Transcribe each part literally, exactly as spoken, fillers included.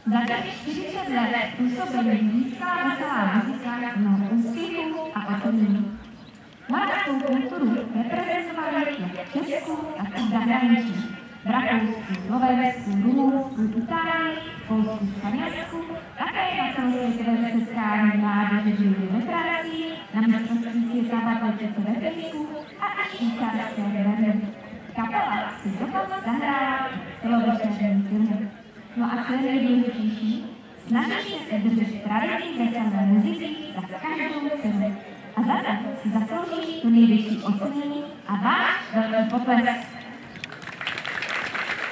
Za těch čtyřicet let působení získala veselá muzika mnoho úspěchů a ocenění. Moravskou kulturu reprezentovali jak v Česku, tak i v zahraničí. V Rakousku, Slovensku, Rumunsku, Itálii, Polsku, Španělsku, také na celosvětové setkání mládeže žili ve Francii, na mistrovství světa v atletice ve Finsku a i švýcarské Bernu. Kapela si dokonce zahrála celovečerní filmy. No a co je nejdůležitější, snaží se držet tradici veselé muziky za každou cenu. A za to si zaslouží tu nejvyšší ocenění a váš velký potlesk.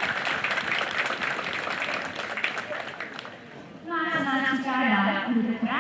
No a co nás čeká dál, budete